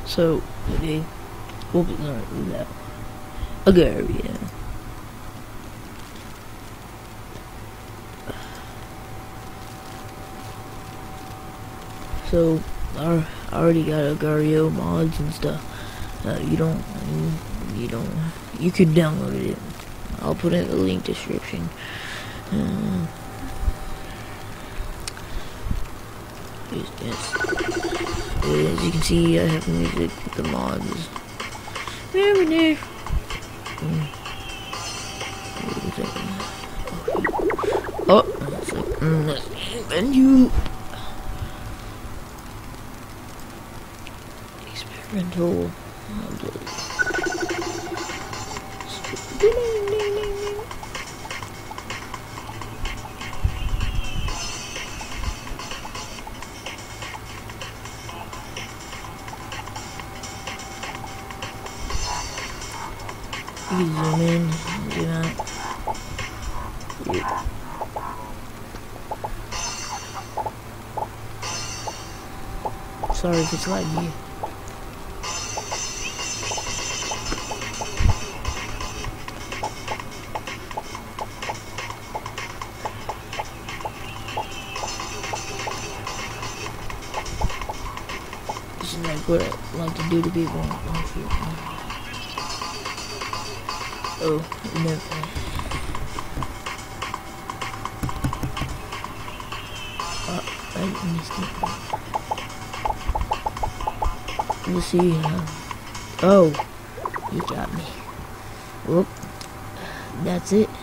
So today we'll be learning that Agario. So I already got Agario mods and stuff. You can download it. I'll put it in the link description. As you can see, I have music with the mods. Over there. Oh, it's like menu. Experimental. You can zoom in, zoom out. Yeah. Sorry if it's laggy. This is like what I like to do to people. Oh, no. I missed it. We'll see. Oh, you got me. Whoop. That's it.